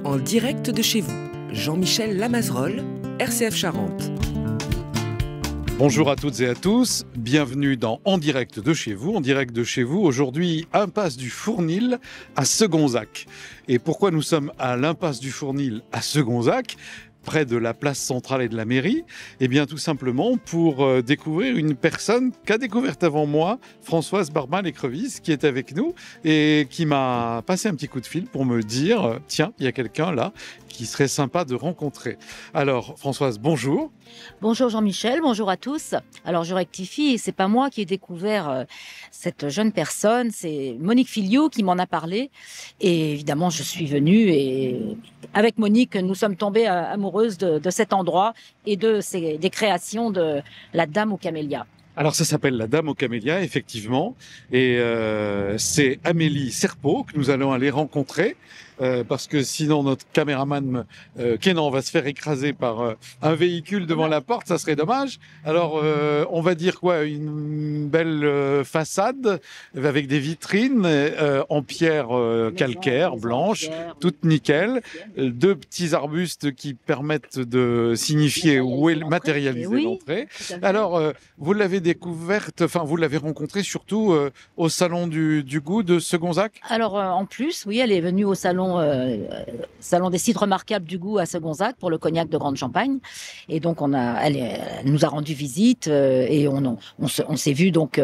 En direct de chez vous, Jean-Michel Lamazerolle, RCF Charente. Bonjour à toutes et à tous, bienvenue dans En direct de chez vous. En direct de chez vous, aujourd'hui, impasse du Fournil à Segonzac. Et pourquoi nous sommes à l'impasse du Fournil à Segonzac, près de la place centrale et de la mairie? Eh bien, tout simplement pour découvrir une personne qu'a découverte avant moi, Françoise Barban-Lécrevisse, qui est avec nous et qui m'a passé un petit coup de fil pour me dire « Tiens, il y a quelqu'un là qui serait sympa de rencontrer ». Alors, Françoise, bonjour. Bonjour Jean-Michel, bonjour à tous. Alors je rectifie, c'est pas moi qui ai découvert cette jeune personne, c'est Monique Filiou qui m'en a parlé. Et évidemment, je suis venue et avec Monique, nous sommes tombées amoureuses de cet endroit et des créations de la Dame aux Camélias. Alors ça s'appelle la Dame aux Camélias, effectivement, et c'est Amélie Serpeau que nous allons aller rencontrer, parce que sinon notre caméraman Kenan va se faire écraser par un véhicule devant la porte, ça serait dommage. Alors on va dire quoi, une belle façade avec des vitrines en pierre calcaire, blanche, toute nickel, deux petits arbustes qui permettent de signifier où est matérialisée l'entrée. Alors vous l'avez découverte, enfin vous l'avez rencontrée surtout au salon du goût de Segonzac. Alors en plus, oui, elle est venue au salon des sites remarquables du goût à Segonzac pour le cognac de Grande Champagne. Et donc elle nous a rendu visite et on s'est vu donc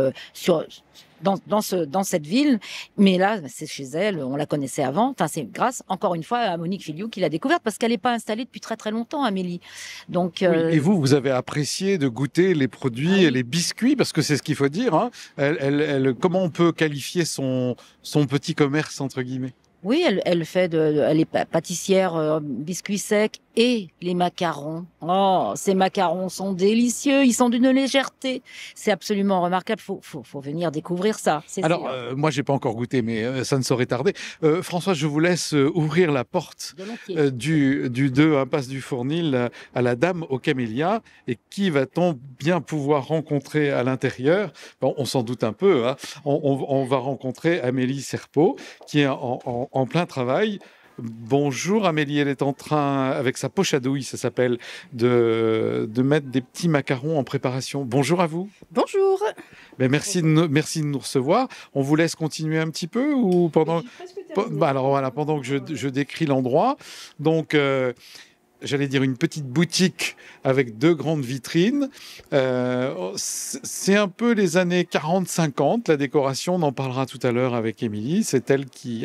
dans cette ville, mais là, c'est chez elle, on la connaissait avant. Enfin, c'est grâce, encore une fois, à Monique Filiou qui l'a découverte, parce qu'elle n'est pas installée depuis très très longtemps, Amélie. Donc, oui, et vous avez apprécié de goûter les produits et les biscuits, parce que c'est ce qu'il faut dire. Hein. Comment on peut qualifier son petit commerce, entre guillemets? Oui, elle est pâtissière, biscuits secs et les macarons. Oh, ces macarons sont délicieux, ils sont d'une légèreté. C'est absolument remarquable, faut venir découvrir ça. Alors, moi, j'ai pas encore goûté, mais ça ne saurait tarder. François, je vous laisse ouvrir la porte du 2 impasse du Fournil à la Dame aux Camélias. Et qui va-t-on bien pouvoir rencontrer à l'intérieur? Bon, on s'en doute un peu. Hein. On va rencontrer Amélie Serpeau, qui est en plein travail. Bonjour Amélie, elle est en train, avec sa poche à douille, ça s'appelle, de mettre des petits macarons en préparation. Bonjour à vous. Bonjour. Ben merci de nous recevoir. On vous laisse continuer un petit peu ou pendant... Alors voilà, pendant que je décris l'endroit. Donc... j'allais dire une petite boutique avec deux grandes vitrines. C'est un peu les années 40-50, la décoration, on en parlera tout à l'heure avec Amélie. C'est elle qui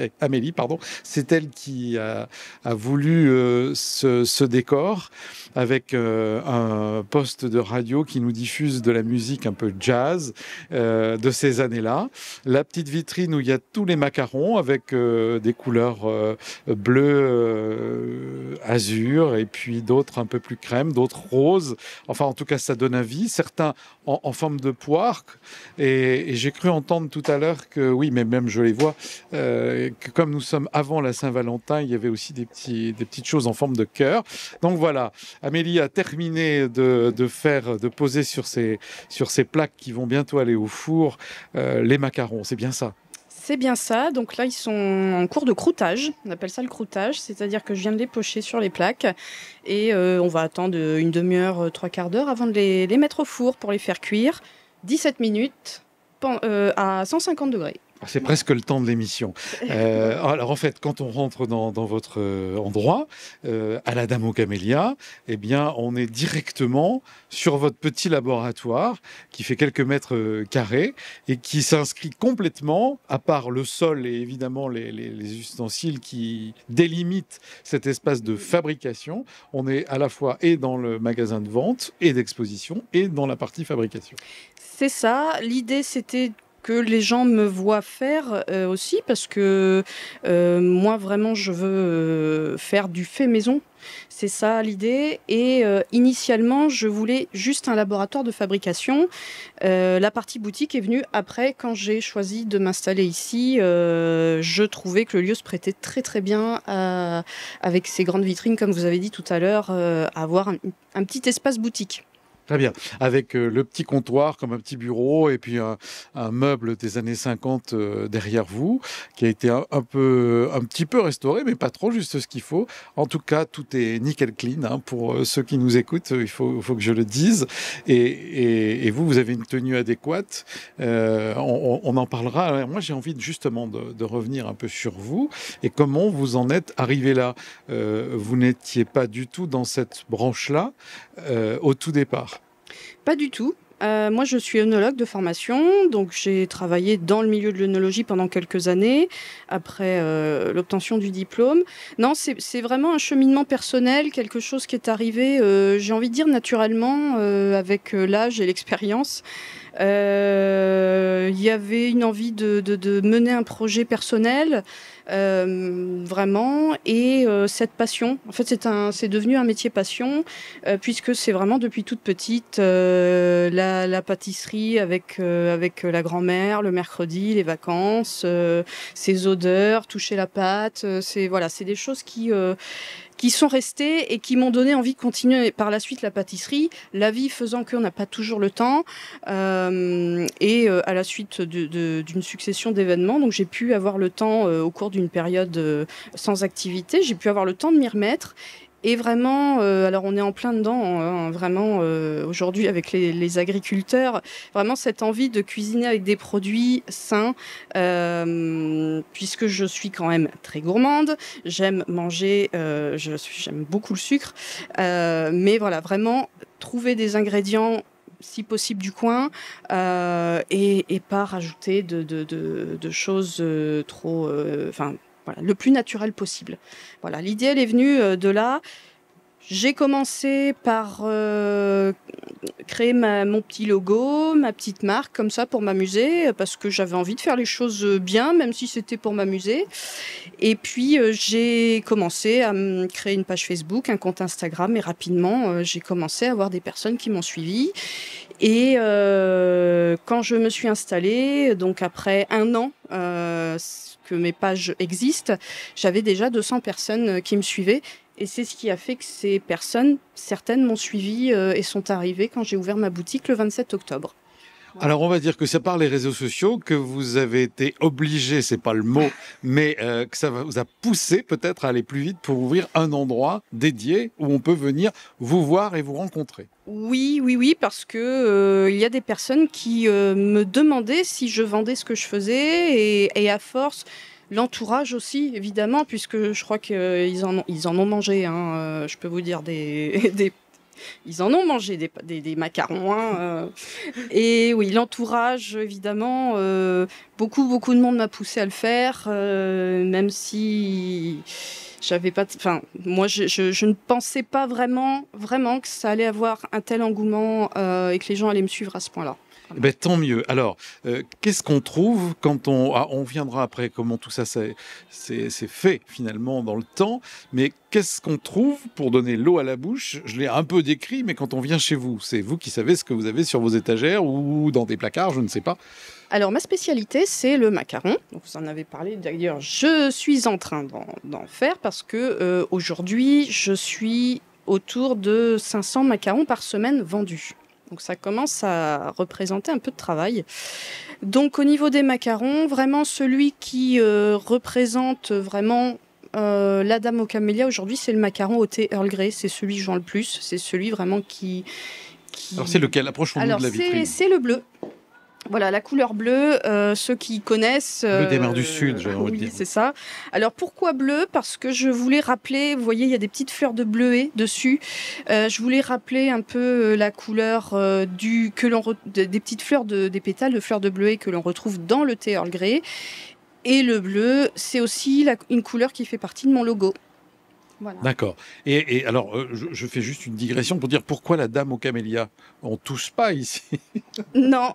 a voulu ce décor avec un poste de radio qui nous diffuse de la musique un peu jazz de ces années-là. La petite vitrine où il y a tous les macarons avec des couleurs bleu, azur, et puis d'autres un peu plus crème, d'autres roses. Enfin, en tout cas, ça donne envie. Certains en forme de poire. Et j'ai cru entendre tout à l'heure que, oui, mais même je les vois, que comme nous sommes avant la Saint-Valentin, il y avait aussi des petites choses en forme de cœur. Donc voilà, Amélie a terminé de poser sur ces plaques qui vont bientôt aller au four les macarons. C'est bien ça? C'est bien ça. Donc là, ils sont en cours de croûtage. On appelle ça le croûtage, c'est-à-dire que je viens de les pocher sur les plaques et on va attendre une demi-heure, trois quarts d'heure avant de les mettre au four pour les faire cuire. 17 minutes à 150 degrés. C'est presque le temps de l'émission. Alors en fait, quand on rentre dans votre endroit, à la Dame aux Camélias, eh bien, on est directement sur votre petit laboratoire qui fait quelques mètres carrés et qui s'inscrit complètement, à part le sol et évidemment les ustensiles qui délimitent cet espace de fabrication. On est à la fois et dans le magasin de vente et d'exposition et dans la partie fabrication. C'est ça. L'idée, c'était que les gens me voient faire aussi, parce que moi vraiment je veux faire du fait maison, c'est ça l'idée. Et initialement je voulais juste un laboratoire de fabrication. La partie boutique est venue après, quand j'ai choisi de m'installer ici. Je trouvais que le lieu se prêtait très très bien avec ces grandes vitrines, comme vous avez dit tout à l'heure, à avoir un petit espace boutique. Très bien. Avec le petit comptoir comme un petit bureau et puis un meuble des années 50 derrière vous, qui a été un petit peu restauré, mais pas trop, juste ce qu'il faut. En tout cas, tout est nickel clean, hein, pour ceux qui nous écoutent, il faut que je le dise. Et vous, vous avez une tenue adéquate. On en parlera. Alors, moi, j'ai envie justement de revenir un peu sur vous et comment vous en êtes arrivé là. Vous n'étiez pas du tout dans cette branche-là au tout départ. Pas du tout. Moi, je suis œnologue de formation, donc j'ai travaillé dans le milieu de l'œnologie pendant quelques années, après l'obtention du diplôme. Non, c'est vraiment un cheminement personnel, quelque chose qui est arrivé, j'ai envie de dire naturellement, avec l'âge et l'expérience. Il y avait une envie de mener un projet personnel, vraiment, et cette passion. En fait, c'est devenu un métier passion, puisque c'est vraiment depuis toute petite la pâtisserie avec la grand-mère, le mercredi, les vacances, ces odeurs, toucher la pâte. C'est des choses qui sont restées et qui m'ont donné envie de continuer par la suite la pâtisserie, la vie faisant qu'on n'a pas toujours le temps, et à la suite d'une succession d'événements, donc j'ai pu avoir le temps au cours d'une période sans activité, j'ai pu avoir le temps de m'y remettre. Et vraiment, alors on est en plein dedans, hein, vraiment aujourd'hui avec les agriculteurs, vraiment cette envie de cuisiner avec des produits sains, puisque je suis quand même très gourmande, j'aime manger, j'aime beaucoup le sucre, mais voilà, vraiment trouver des ingrédients si possible du coin, et pas rajouter de choses trop... Voilà, le plus naturel possible. Voilà, l'idée, elle est venue de là. J'ai commencé par créer mon petit logo, ma petite marque, comme ça, pour m'amuser, parce que j'avais envie de faire les choses bien, même si c'était pour m'amuser. Et puis, j'ai commencé à me créer une page Facebook, un compte Instagram, et rapidement, j'ai commencé à avoir des personnes qui m'ont suivie. Et quand je me suis installée, donc après 1 an que mes pages existent, j'avais déjà 200 personnes qui me suivaient. Et c'est ce qui a fait que ces personnes, certaines m'ont suivie et sont arrivées quand j'ai ouvert ma boutique le 27 octobre. Alors, on va dire que c'est par les réseaux sociaux que vous avez été obligé, c'est pas le mot, mais que ça vous a poussé peut-être à aller plus vite pour ouvrir un endroit dédié où on peut venir vous voir et vous rencontrer. Oui, parce que il y a des personnes qui me demandaient si je vendais ce que je faisais, et à force, l'entourage aussi, évidemment, puisque je crois qu'ils en ont mangé, hein, je peux vous dire ils en ont mangé des macarons. Hein, et oui, l'entourage, évidemment, beaucoup de monde m'a poussé à le faire, même si j'avais pas... Enfin, moi, je ne pensais pas vraiment que ça allait avoir un tel engouement et que les gens allaient me suivre à ce point-là. Eh ben, tant mieux. Alors, qu'est-ce qu'on trouve quand on viendra après comment tout ça c'est fait finalement dans le temps, mais qu'est-ce qu'on trouve pour donner l'eau à la bouche? Je l'ai un peu décrit, mais quand on vient chez vous, c'est vous qui savez ce que vous avez sur vos étagères ou dans des placards, je ne sais pas. Alors, ma spécialité, c'est le macaron. Donc, vous en avez parlé. D'ailleurs, je suis en train d'en faire parce que aujourd'hui, je suis autour de 500 macarons par semaine vendus. Donc ça commence à représenter un peu de travail. Donc au niveau des macarons, vraiment celui qui représente vraiment la dame aux camélias aujourd'hui, c'est le macaron au thé Earl Grey. C'est celui que je vends le plus. C'est celui vraiment qui... Alors c'est lequel? Approchons-nous de la vitrine. C'est le bleu. Voilà, la couleur bleue, ceux qui connaissent... Bleu des mers du Sud, j'ai envie de dire. Oui, c'est ça. Alors, pourquoi bleu? Parce que je voulais rappeler, vous voyez, il y a des petites fleurs de bleuet dessus. Je voulais rappeler un peu la couleur des petites fleurs, des pétales de fleurs de bleuet que l'on retrouve dans le thé Earl Grey. Et le bleu, c'est aussi une couleur qui fait partie de mon logo. Voilà. D'accord. Et alors, je fais juste une digression pour dire pourquoi la dame aux camélias? On tousse pas ici. Non,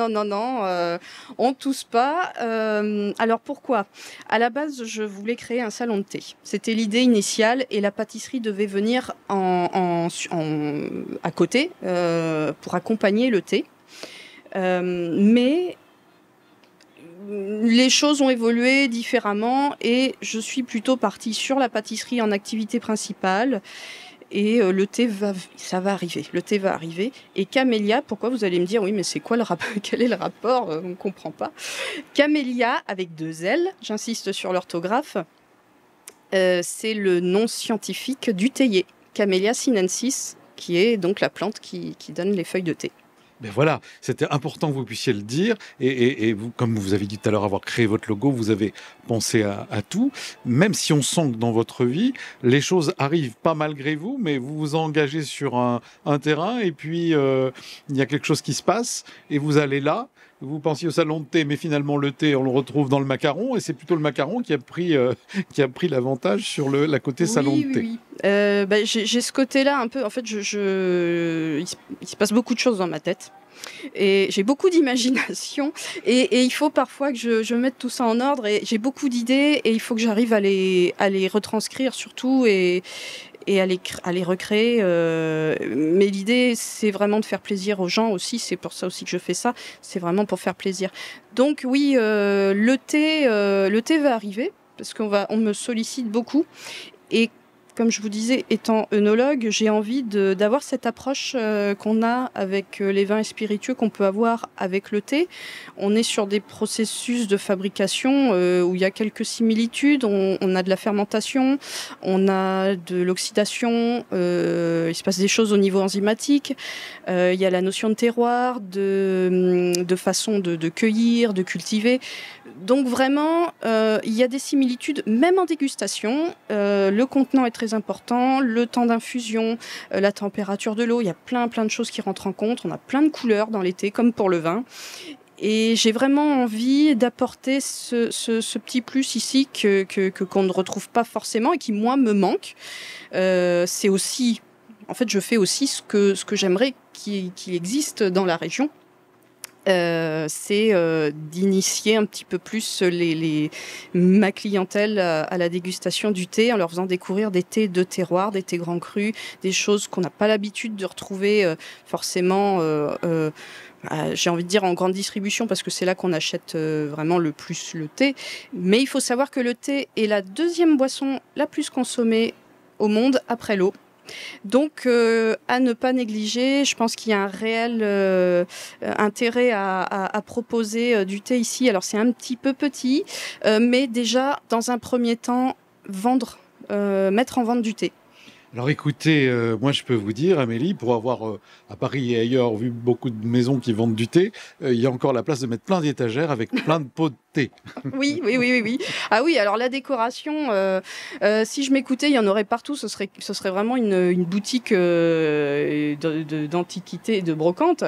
on tousse pas. Alors pourquoi? À la base, je voulais créer un salon de thé. C'était l'idée initiale et la pâtisserie devait venir à côté pour accompagner le thé. Mais les choses ont évolué différemment et je suis plutôt partie sur la pâtisserie en activité principale. Et le thé ça va arriver. Le thé va arriver. Et camélia, pourquoi vous allez me dire, oui, mais c'est quoi le rapport? Quel est le rapport? On ne comprend pas. Camélia avec 2 L, j'insiste sur l'orthographe, c'est le nom scientifique du théier. Camellia sinensis, qui est donc la plante qui donne les feuilles de thé. Ben voilà, c'était important que vous puissiez le dire. Et vous, comme vous avez dit tout à l'heure, avoir créé votre logo, vous avez pensé à tout. Même si on sent que dans votre vie, les choses arrivent pas malgré vous, mais vous vous engagez sur un terrain et puis il y a quelque chose qui se passe et vous allez là. Vous pensiez au salon de thé, mais finalement le thé, on le retrouve dans le macaron et c'est plutôt le macaron qui a pris l'avantage sur la côté salon de thé. Oui. J'ai ce côté-là un peu. En fait, il se passe beaucoup de choses dans ma tête. Et j'ai beaucoup d'imagination et il faut parfois que je mette tout ça en ordre et j'ai beaucoup d'idées et il faut que j'arrive à les retranscrire surtout et à les recréer. Mais l'idée, c'est vraiment de faire plaisir aux gens aussi. C'est pour ça aussi que je fais ça. C'est vraiment pour faire plaisir. Donc oui, le thé va arriver parce on me sollicite beaucoup. Et comme je vous disais, étant œnologue, j'ai envie d'avoir cette approche qu'on a avec les vins et spiritueux qu'on peut avoir avec le thé. On est sur des processus de fabrication où il y a quelques similitudes. On a de la fermentation, on a de l'oxydation, il se passe des choses au niveau enzymatique. Il y a la notion de terroir, de façon de cueillir, de cultiver. Donc vraiment, il y a des similitudes, même en dégustation. Le contenant est très important, le temps d'infusion, la température de l'eau, il y a plein de choses qui rentrent en compte. On a plein de couleurs dans les thés, comme pour le vin. Et j'ai vraiment envie d'apporter ce petit plus ici qu'on ne retrouve pas forcément et qui, moi, me manque. C'est aussi, en fait, je fais aussi ce que j'aimerais qu'il existe dans la région. C'est d'initier un petit peu plus ma clientèle à la dégustation du thé en leur faisant découvrir des thés de terroir, des thés grands crus, des choses qu'on n'a pas l'habitude de retrouver forcément, j'ai envie de dire en grande distribution parce que c'est là qu'on achète vraiment le plus le thé. Mais il faut savoir que le thé est la 2e boisson la plus consommée au monde après l'eau. Donc, à ne pas négliger, je pense qu'il y a un réel intérêt à proposer du thé ici. Alors, c'est un petit peu petit, mais déjà, dans un premier temps, mettre en vente du thé. Alors écoutez, moi je peux vous dire, Amélie, pour avoir à Paris et ailleurs vu beaucoup de maisons qui vendent du thé, il y a encore la place de mettre plein d'étagères avec plein de pots de thé. Oui. Ah oui, alors la décoration, si je m'écoutais, il y en aurait partout. Ce serait vraiment une boutique d'antiquité et de brocante.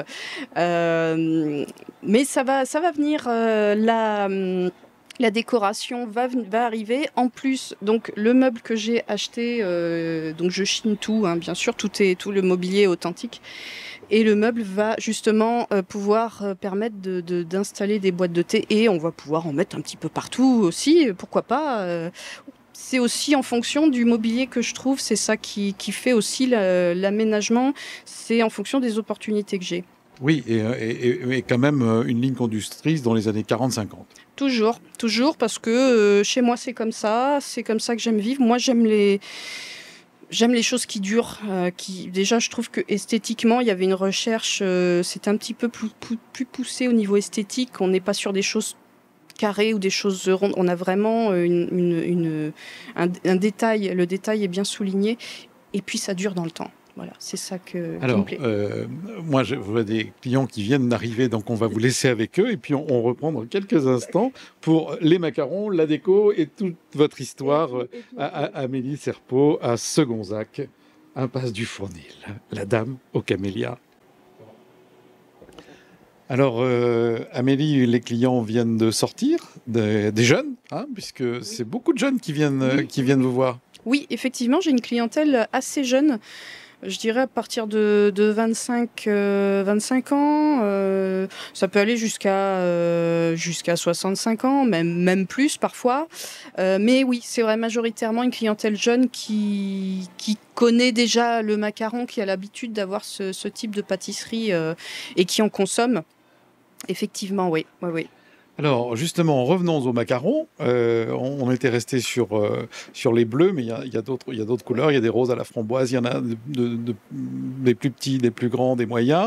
Mais ça va venir. La décoration va arriver. En plus, donc le meuble que j'ai acheté, donc je chine tout, hein, bien sûr, tout le mobilier est authentique. Et le meuble va justement pouvoir permettre d'installer des boîtes de thé et on va pouvoir en mettre un petit peu partout aussi, pourquoi pas. C'est aussi en fonction du mobilier que je trouve, c'est ça qui fait aussi l'aménagement, c'est en fonction des opportunités que j'ai. Oui, et quand même une ligne conductrice dans les années 40-50. Toujours, parce que chez moi c'est comme ça que j'aime vivre. Moi j'aime les choses qui durent. Déjà je trouve que esthétiquement il y avait une recherche, c'est un petit peu plus poussé au niveau esthétique. On n'est pas sur des choses carrées ou des choses rondes. On a vraiment un détail. Le détail est bien souligné et puis ça dure dans le temps. Voilà, c'est ça qui me plaît. Moi, je vois des clients qui viennent d'arriver, donc on va vous laisser avec eux et puis on reprend dans quelques instants pour les macarons, la déco et toute votre histoire à Amélie Serpeau, à Segonzac, impasse du Fournil, la dame aux camélias. Alors, Amélie, les clients viennent de sortir, des jeunes, hein, puisque c'est beaucoup de jeunes qui viennent vous voir. Oui, effectivement, j'ai une clientèle assez jeune. Je dirais à partir de 25 ans, ça peut aller jusqu'à 65 ans, même plus parfois. Mais oui, c'est vrai, majoritairement une clientèle jeune qui connaît déjà le macaron, qui a l'habitude d'avoir ce type de pâtisserie et qui en consomme. Effectivement, oui. Alors, justement, revenons aux macarons. On était était resté sur les bleus, mais il y a d'autres couleurs. Il y a des roses à la framboise, il y en a des plus petits, des plus grands, des moyens.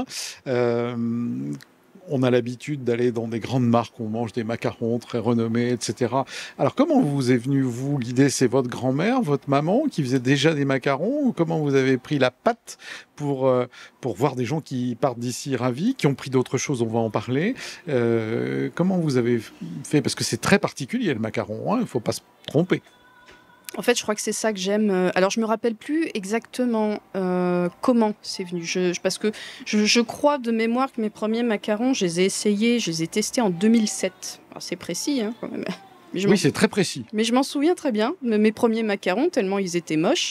On a l'habitude d'aller dans des grandes marques où on mange des macarons très renommés, etc. Alors, comment vous est venu, vous, l'idée? C'est votre grand-mère, votre maman qui faisait déjà des macarons? Ou comment vous avez pris la patte pour voir des gens qui partent d'ici ravis, qui ont pris d'autres choses, on va en parler. Comment vous avez fait? Parce que c'est très particulier, le macaron, hein, il ne faut pas se tromper. En fait, je crois que c'est ça que j'aime. Alors, je me rappelle plus exactement comment c'est venu. Parce que je crois de mémoire que mes premiers macarons, je les ai essayés, je les ai testés en 2007. Alors, c'est précis, hein, quand même. Oui, c'est très précis. Mais je m'en souviens très bien, mes premiers macarons, tellement ils étaient moches.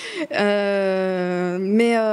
Je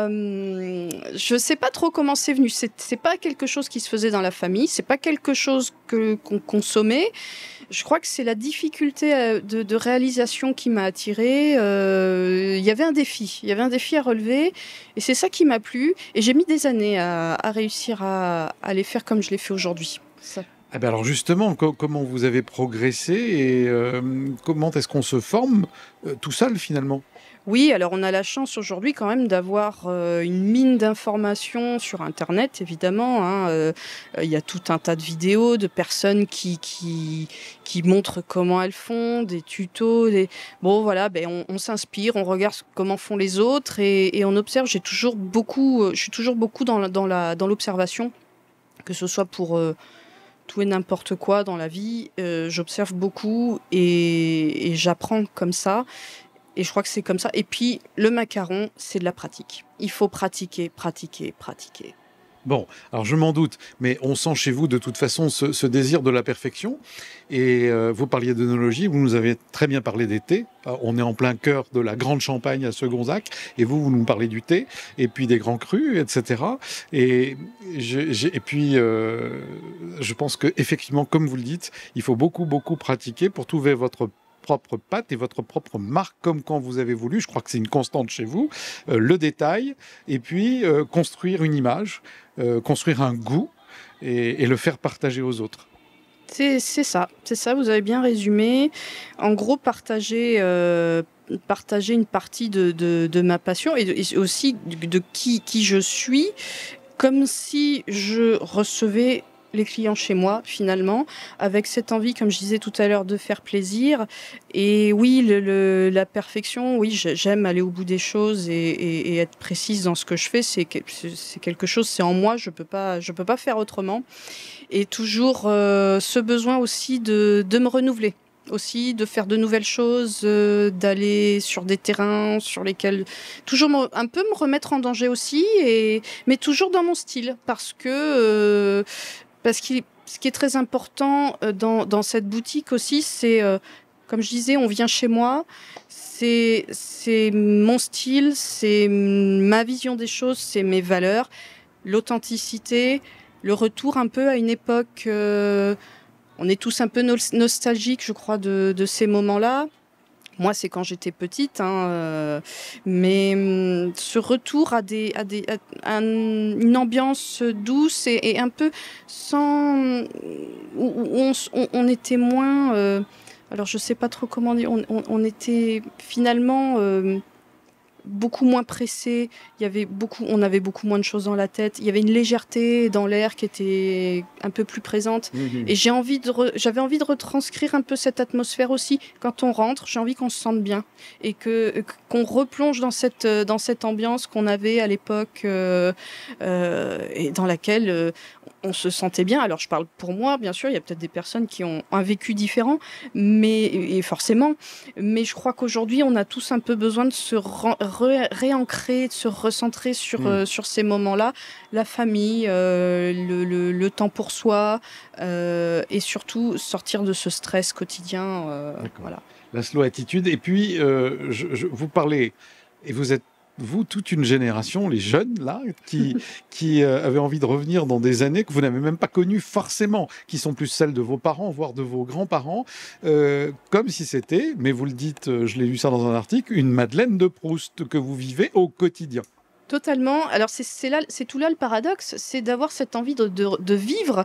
ne sais pas trop comment c'est venu. C'est pas quelque chose qui se faisait dans la famille, c'est pas quelque chose qu'on consommait. Je crois que c'est la difficulté de réalisation qui m'a attirée. Il y avait un défi à relever, et c'est ça qui m'a plu. Et j'ai mis des années à réussir à les faire comme je l'ai fait aujourd'hui. Ça. Eh bien alors justement, comment vous avez progressé et comment est-ce qu'on se forme tout seul finalement? Oui, alors on a la chance aujourd'hui quand même d'avoir une mine d'informations sur Internet, évidemment. Hein, il y a tout un tas de vidéos de personnes qui montrent comment elles font, des tutos. Bon, voilà, on s'inspire, on regarde comment font les autres et on observe. Je suis toujours beaucoup dans l'observation, que ce soit pour tout et n'importe quoi dans la vie. J'observe beaucoup et j'apprends comme ça. Et je crois que c'est comme ça. Et puis, le macaron, c'est de la pratique. Il faut pratiquer, pratiquer, pratiquer. Bon, alors je m'en doute, mais on sent chez vous de toute façon ce désir de la perfection. Et vous parliez d'œnologie, vous nous avez très bien parlé des thés. On est en plein cœur de la grande Champagne à Segonzac, et vous nous parlez du thé, et puis des grands crus, etc. Et puis, je pense qu'effectivement, comme vous le dites, il faut beaucoup, beaucoup pratiquer pour trouver votre propre patte et votre propre marque, comme quand vous avez voulu, je crois que c'est une constante chez vous, le détail, et puis construire une image, construire un goût et le faire partager aux autres. C'est ça, vous avez bien résumé. En gros, partager une partie de ma passion et aussi de qui je suis, comme si je recevais les clients chez moi, finalement, avec cette envie, comme je disais tout à l'heure, de faire plaisir. Et oui, la perfection, oui, j'aime aller au bout des choses et être précise dans ce que je fais. C'est quelque chose, c'est en moi, je peux pas faire autrement. Et toujours ce besoin aussi de me renouveler. Aussi de faire de nouvelles choses, d'aller sur des terrains sur lesquels toujours un peu me remettre en danger aussi, mais toujours dans mon style, parce que ce qui est très important dans cette boutique aussi, c'est, comme je disais, on vient chez moi, c'est mon style, c'est ma vision des choses, c'est mes valeurs, l'authenticité, le retour un peu à une époque... on est tous un peu nostalgiques, je crois, de ces moments-là. Moi, c'est quand j'étais petite, hein, mais ce retour à une ambiance douce et un peu sans... où on était moins... alors, je ne sais pas trop comment dire. On était finalement... beaucoup moins pressé, on avait beaucoup moins de choses dans la tête, il y avait une légèreté dans l'air qui était un peu plus présente. Et j'avais envie de retranscrire un peu cette atmosphère aussi. Quand on rentre, j'ai envie qu'on se sente bien et qu'on replonge dans cette ambiance qu'on avait à l'époque et dans laquelle on se sentait bien. Alors je parle pour moi, bien sûr, il y a peut-être des personnes qui ont un vécu différent, et forcément, mais je crois qu'aujourd'hui on a tous un peu besoin de se réancrer, de se recentrer sur ces moments-là, la famille, le temps pour soi, et surtout sortir de ce stress quotidien. Voilà. La slow attitude. Et puis, vous parlez, et vous êtes toute une génération, les jeunes, là, qui avaient envie de revenir dans des années que vous n'avez même pas connues forcément, qui sont plus celles de vos parents, voire de vos grands-parents, comme si c'était, mais vous le dites, je l'ai lu ça dans un article, une Madeleine de Proust que vous vivez au quotidien. Totalement. Alors, c'est tout là le paradoxe, c'est d'avoir cette envie de vivre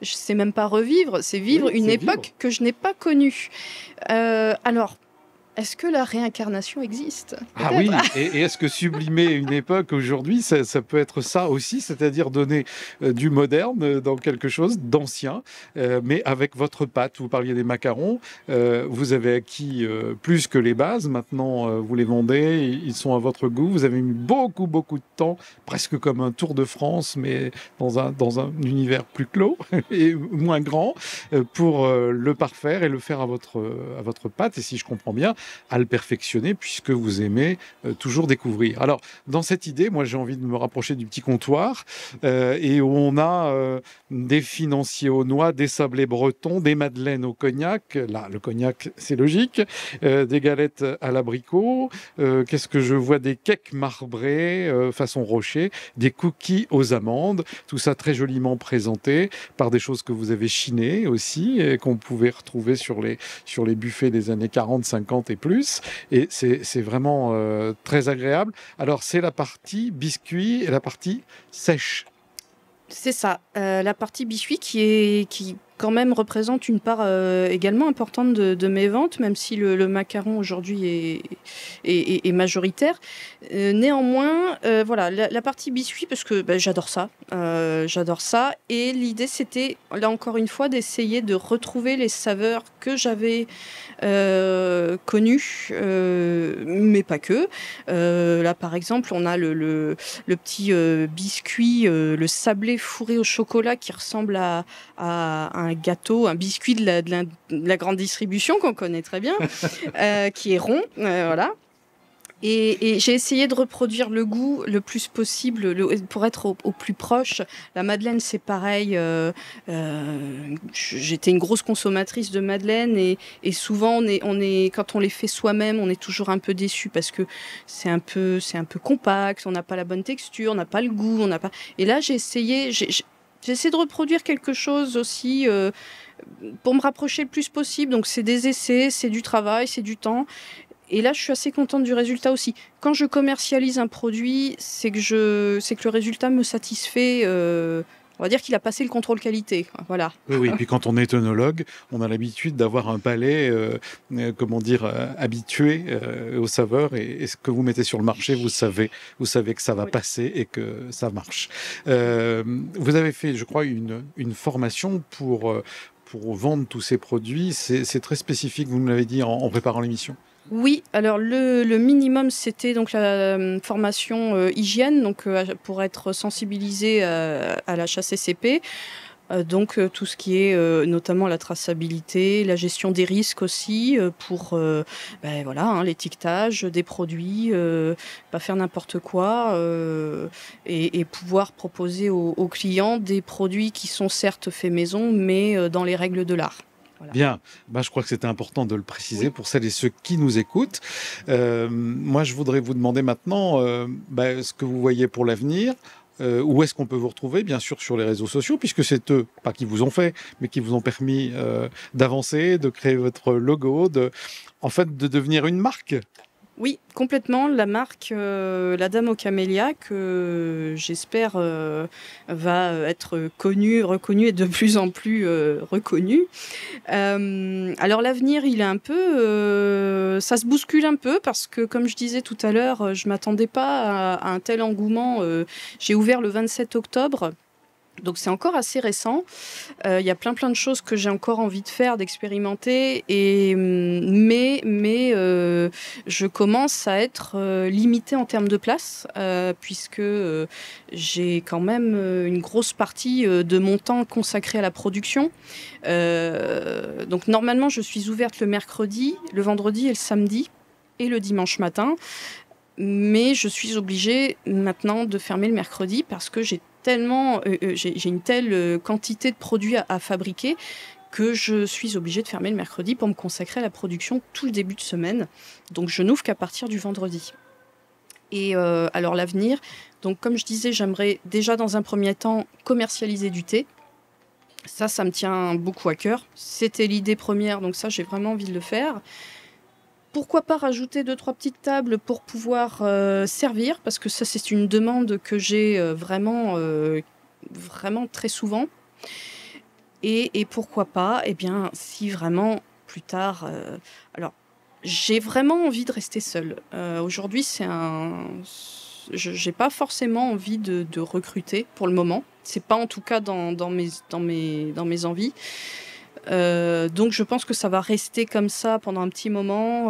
sais même pas revivre, c'est vivre Oui, une c'est époque vivre. que je n'ai pas connue. Alors, est-ce que la réincarnation existe? Ah Peut-être. oui, et est-ce que sublimer une époque aujourd'hui, ça peut être ça aussi, c'est-à-dire donner du moderne dans quelque chose d'ancien, mais avec votre patte. Vous parliez des macarons, vous avez acquis plus que les bases, maintenant vous les vendez, ils sont à votre goût, vous avez mis beaucoup, beaucoup de temps, presque comme un Tour de France, mais dans un univers plus clos et moins grand, pour le parfaire et le faire à votre patte, et si je comprends bien, à le perfectionner puisque vous aimez toujours découvrir. Alors, dans cette idée, moi j'ai envie de me rapprocher du petit comptoir et où on a des financiers aux noix, des sablés bretons, des madeleines au cognac. Là, le cognac, c'est logique. Des galettes à l'abricot. Qu'est-ce que je vois? Des cakes marbrés façon rocher, des cookies aux amandes. Tout ça très joliment présenté par des choses que vous avez chinées aussi et qu'on pouvait retrouver sur les buffets des années 40, 50 et plus. Et c'est vraiment très agréable. Alors, c'est la partie biscuit et la partie sèche. C'est ça, la partie biscuit qui quand même représente une part également importante de mes ventes, même si le macaron aujourd'hui est majoritaire. Néanmoins, voilà, la partie biscuit, parce que j'adore ça. J'adore ça. Et l'idée, c'était, là encore une fois, d'essayer de retrouver les saveurs que j'avais connues, mais pas que. Là, par exemple, on a le petit biscuit, le sablé fourré au chocolat qui ressemble à un gâteau, un biscuit de la grande distribution qu'on connaît très bien, qui est rond, voilà. Et j'ai essayé de reproduire le goût le plus possible pour être au plus proche. La madeleine, c'est pareil. J'étais une grosse consommatrice de madeleine et souvent, quand on les fait soi-même, on est toujours un peu déçu parce que c'est un peu compact, on n'a pas la bonne texture, on n'a pas le goût, on n'a pas. Et là, j'ai essayé de reproduire quelque chose aussi pour me rapprocher le plus possible. Donc, c'est des essais, c'est du travail, c'est du temps. Et là, je suis assez contente du résultat aussi. Quand je commercialise un produit, c'est que le résultat me satisfait. On va dire qu'il a passé le contrôle qualité. Voilà. Oui, puis quand on est œnologue, on a l'habitude d'avoir un palais, habitué aux saveurs. Et ce que vous mettez sur le marché, vous savez que ça va passer et que ça marche. Vous avez fait, je crois, une formation pour vendre tous ces produits. C'est très spécifique, vous me l'avez dit en préparant l'émission. Oui, alors le minimum, c'était donc la formation hygiène, donc pour être sensibilisé à la HACCP. Donc tout ce qui est notamment la traçabilité, la gestion des risques aussi, pour voilà, l'étiquetage des produits, pas faire n'importe quoi, et pouvoir proposer aux clients des produits qui sont certes faits maison, mais dans les règles de l'art. Voilà. Bien, je crois que c'était important de le préciser pour celles et ceux qui nous écoutent. Moi, je voudrais vous demander maintenant ce que vous voyez pour l'avenir. Où est-ce qu'on peut vous retrouver? Bien sûr sur les réseaux sociaux, puisque c'est eux, pas qui vous ont fait, mais qui vous ont permis d'avancer, de créer votre logo, de devenir une marque. Oui, complètement. La marque La Dame aux Camélias, que j'espère va être connue, reconnue et de plus en plus reconnue. Alors l'avenir, il est un peu... ça se bouscule un peu parce que, comme je disais tout à l'heure, je ne m'attendais pas à un tel engouement. J'ai ouvert le 27 octobre. Donc c'est encore assez récent. Il y a plein de choses que j'ai encore envie de faire, d'expérimenter. Mais je commence à être limitée en termes de place, puisque j'ai quand même une grosse partie de mon temps consacré à la production. Donc normalement, je suis ouverte le mercredi, le vendredi et le samedi, et le dimanche matin. Mais je suis obligée maintenant de fermer le mercredi parce que j'ai une telle quantité de produits à fabriquer que je suis obligée de fermer le mercredi pour me consacrer à la production tout le début de semaine. Donc je n'ouvre qu'à partir du vendredi. Et alors l'avenir, donc comme je disais, j'aimerais déjà dans un premier temps commercialiser du thé. Ça me tient beaucoup à cœur. C'était l'idée première, donc ça j'ai vraiment envie de le faire. Pourquoi pas rajouter 2-3 petites tables pour pouvoir servir, parce que ça c'est une demande que j'ai vraiment très souvent. Et pourquoi pas, eh bien, si vraiment plus tard... alors, j'ai vraiment envie de rester seule. Aujourd'hui, j'ai pas forcément envie de recruter pour le moment. C'est pas en tout cas dans mes envies. Donc je pense que ça va rester comme ça pendant un petit moment.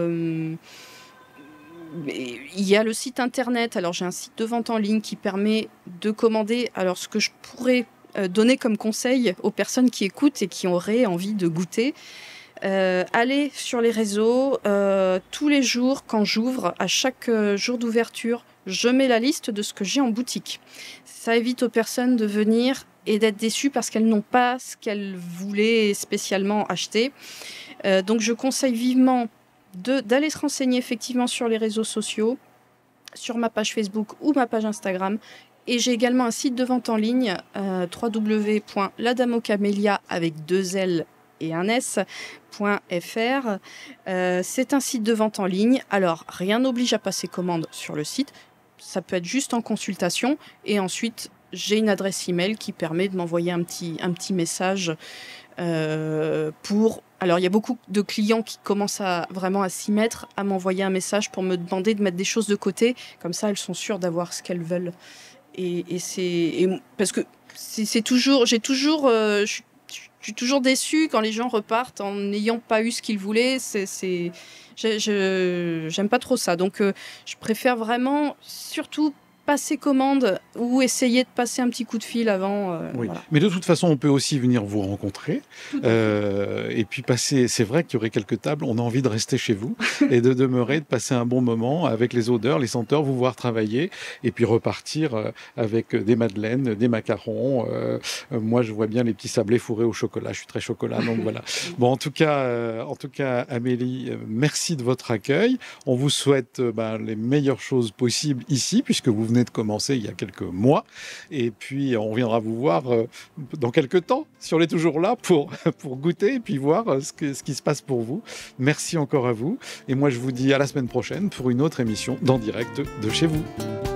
Il y a le site internet. Alors j'ai un site de vente en ligne qui permet de commander. Alors ce que je pourrais donner comme conseil aux personnes qui écoutent et qui auraient envie de goûter, allez sur les réseaux tous les jours quand j'ouvre, à chaque jour d'ouverture, je mets la liste de ce que j'ai en boutique. Ça évite aux personnes de venir et d'être déçues parce qu'elles n'ont pas ce qu'elles voulaient spécialement acheter. Donc je conseille vivement d'aller se renseigner effectivement sur les réseaux sociaux, sur ma page Facebook ou ma page Instagram. Et j'ai également un site de vente en ligne, www.ladamocamelia avec 2 L et un S.fr. C'est un site de vente en ligne. Alors, rien n'oblige à passer commande sur le site. Ça peut être juste en consultation. Et ensuite, j'ai une adresse email qui permet de m'envoyer un petit message pour... Alors, il y a beaucoup de clients qui commencent vraiment à s'y mettre, à m'envoyer un message pour me demander de mettre des choses de côté. Comme ça, elles sont sûres d'avoir ce qu'elles veulent. Parce que je suis toujours déçue quand les gens repartent en n'ayant pas eu ce qu'ils voulaient. J'aime pas trop ça. Donc, je préfère vraiment, surtout, passer commande ou essayer de passer un petit coup de fil avant. Oui. Voilà. Mais de toute façon, on peut aussi venir vous rencontrer. Et puis passer, c'est vrai qu'il y aurait quelques tables, on a envie de rester chez vous et de demeurer, de passer un bon moment avec les odeurs, les senteurs, vous voir travailler et puis repartir avec des madeleines, des macarons. Moi, je vois bien les petits sablés fourrés au chocolat. Je suis très chocolat, donc voilà. Bon, en tout cas, Amélie, merci de votre accueil. On vous souhaite les meilleures choses possibles ici, puisque vous venez de commencer il y a quelques mois. Et puis, on reviendra vous voir dans quelques temps, si on est toujours là pour goûter et puis voir ce qui se passe pour vous. Merci encore à vous. Et moi, je vous dis à la semaine prochaine pour une autre émission d'En Direct de chez vous.